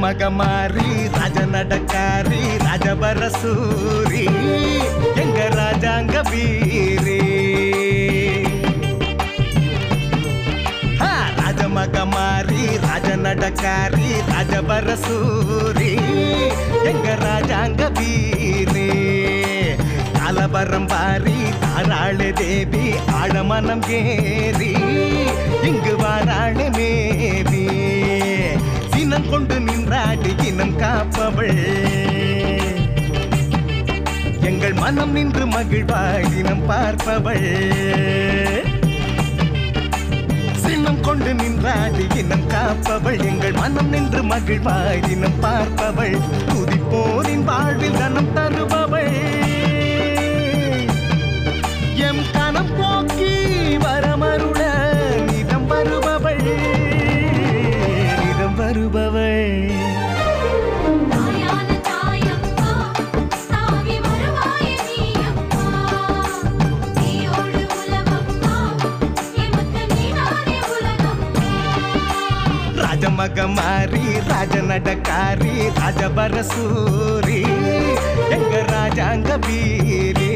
ராஜமகமாரி ராஜநடக்காரி ராஜபரசூரி எங்க ராஜாங்க வீரி ராஜமகமாரி ராஜநடக்காரி ராஜபரசூரி எங்க ராஜாங்க வீரி காலவரம் பாரி தாராள தேவி ஆழமனம் ஏறி இங்கு வாராள மேவி சினம் கொண்டு நின்றாடி இனம் காப்பவள் எங்கள் மனம் நின்று மகிழ்வாய் தினம் பார்ப்பவள் சினம் கொண்டு நின்றாடி இனம் காப்பவள் எங்கள் மனம் நின்று மகிழ்வாய் தினம் பார்ப்பவள் துதிப்போரின் வாழ்வில் தனம் தருபவள் எம் கணம் போக்கி வரமருள நிதம் வருபவள் நிதம் வருபவள் ராஜமகமாரி ராஜநடக்காரி ராஜபரசூரி எங்க ராஜாங்க வீரி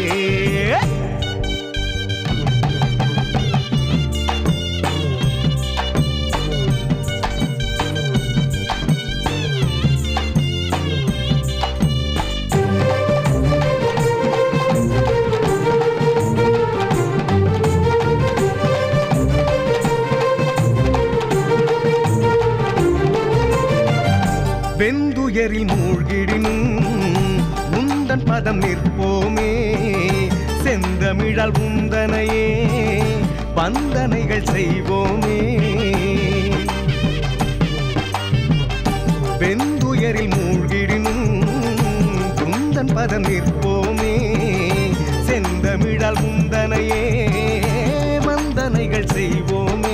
வெந்துயரில் மூழ்கிடினும் உந்தன் பதம் நிற்போமே செந்தமிழால் உந்தனையே வந்தனைகள் செய்வோமே வெந்துயரில் மூழ்கிடினும் உந்தன் பதம் நிற்போமே செந்தமிழால் உந்தனையே வந்தனைகள் செய்வோமே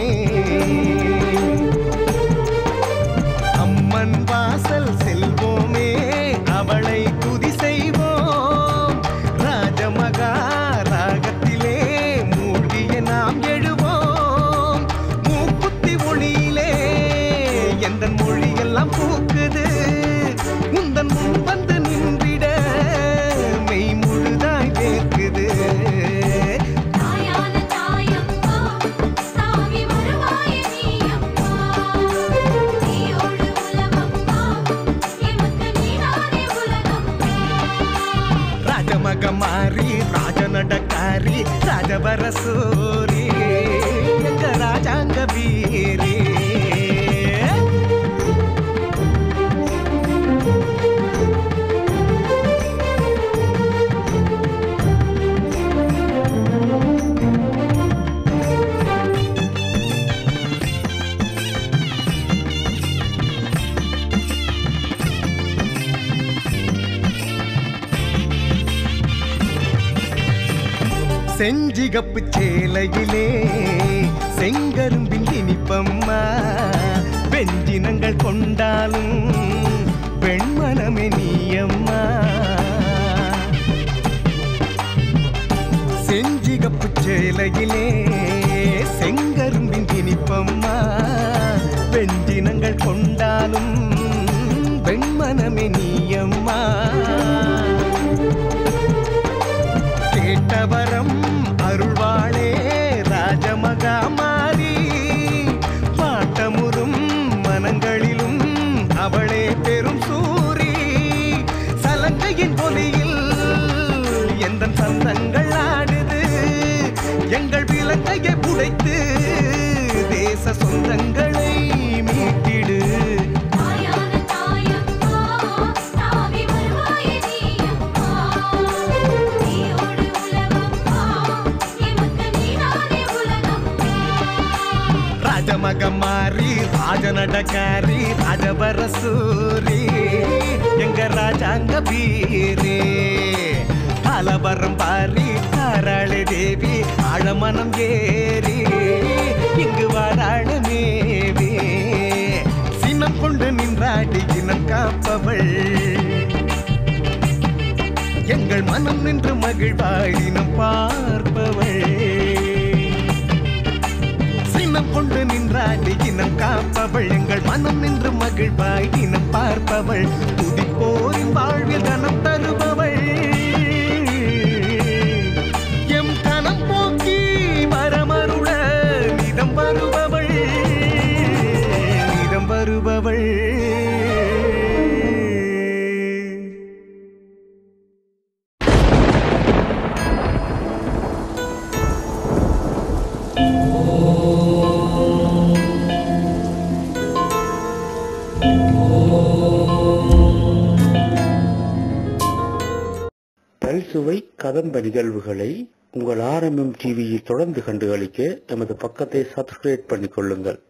அம்மன் வாசல் செல்வோமே அவளை துதி செய்வோம் ராஜமகா ராகத்திலே மூழ்கிய நாம் எழுவோம் மூக்குத்தி ஒளியிலே எந்த மொழியெல்லாம் பூக்குது உந்தன் முன் வந்து நின்றிட மெய் முழுதாய் கேட்குது ராஜமகமாரி ராஜநடக்காரி ராஜபரசூரி எங்க ராஜாங்க வீரி செஞ்சிகப்பு சேலையிலே செங்கரும்பின் இனிப்பம்மா வெஞ்சினங்கள் கொண்டாலும் வெண்மனமே நீயம்மா செஞ்சிகப்பு சேலையிலே செங்கரும்பின் இனிப்பம்மா வெஞ்சினங்கள் கொண்டாலும் வெண்மனமே நீயம்மா கேட்டவரம் அருள்வாளே ராஜமகமாரி பாட்டமுறும் மனங்களிலும் அவளே பெரும் சூரி சலங்கையின் ஒலியில் எந்த சந்தங்கள் ஆடுது எங்கள் விலங்கையை புடைத்து தேச சொந்தங்களை மீட்டிடு ராஜமகமாரி ராஜநடக்காரி ராஜபரசூரி எங்க ராஜாங்க வீரி காலவரம் பாரி தாராள தேவி ஆழமனம் ஏறி இங்கு வாராள மேவி சினம் கொண்டு நின்றாடி இனம் காப்பவள் எங்கள் மனம் நின்று மகிழ்வாய் தினம் பார்ப்பவள் சினம் கொண்டு நின்றாடி இனம் காப்பவள் எங்கள் மனம் நின்று மகிழ்வாய் தினம் அவள் துதிப்போரின் வாழ்வில் கனம் தருபவள் எம் கனம் போக்கி வரமருள நிதம் வருபவள் நிதம் வருபவள் பல்சுவை கதம்ப நிகழ்வுகளை உங்கள் RMM டிவியில் தொடர்ந்து கண்டுகளிக்க எமது பக்கத்தை சப்ஸ்கிரைப் பண்ணிக் கொள்ளுங்கள்.